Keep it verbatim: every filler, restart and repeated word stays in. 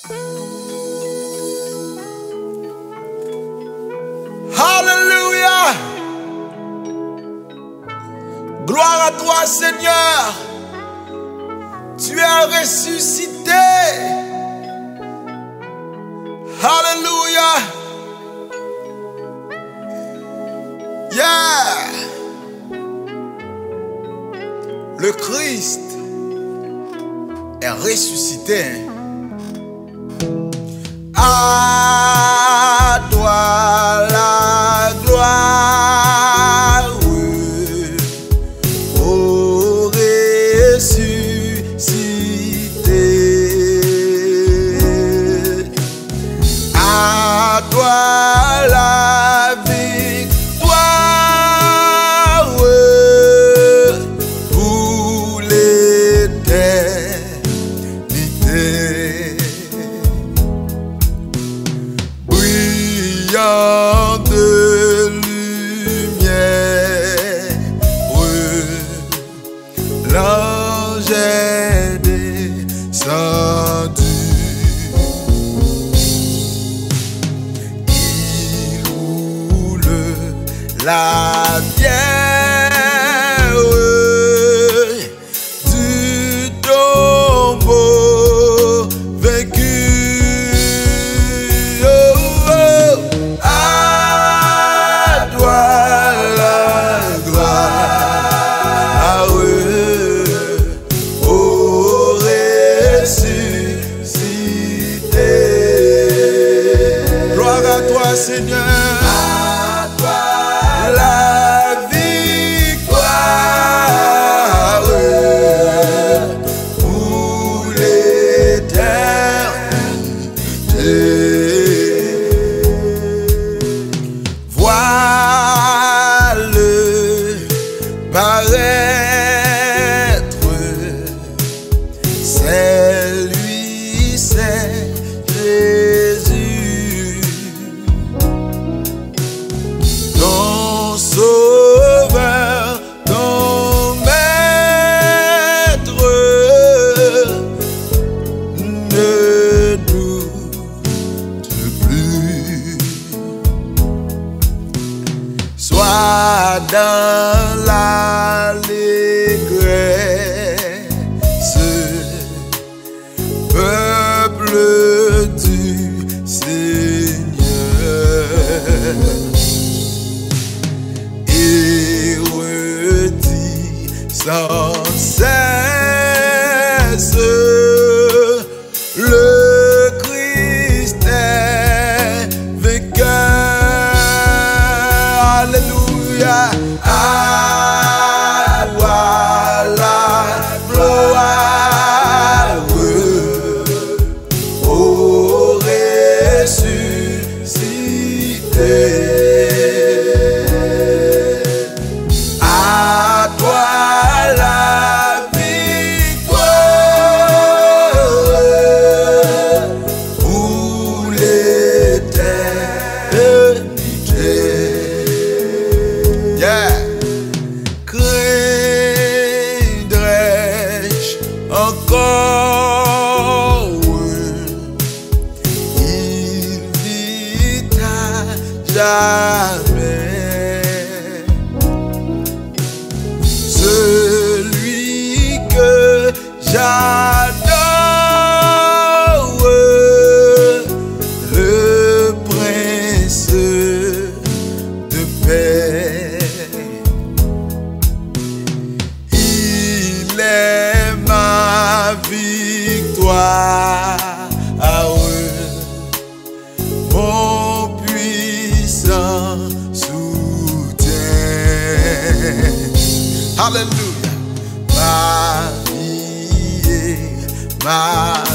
Alléluia. Gloire à toi, Seigneur. Tu as ressuscité. Alléluia. Yeah. Le Christ est ressuscité. À toi la gloire, ô ressuscité. À toi la victoire pour l'éternité. Brillant de lumière, l'ange est descendu. Il roule la pierre du tombeau vaincu. Seigneur, à toi la victoire pour l'éternité. Vois-le paraître, c'est lui, c'est Jésus, Sauveur, ton maître, ne doute plus. Sois dans l'allégresse, peuple du Seigneur. Sans cesse, le Christ est vainqueur. Alléluia. À toi la gloire, ô ressuscité. Encore, il vit à jamais. Celui que j'adore, le prince de paix. Il est ma victoire, mon puissant soutien. Alléluia. Ma vie et ma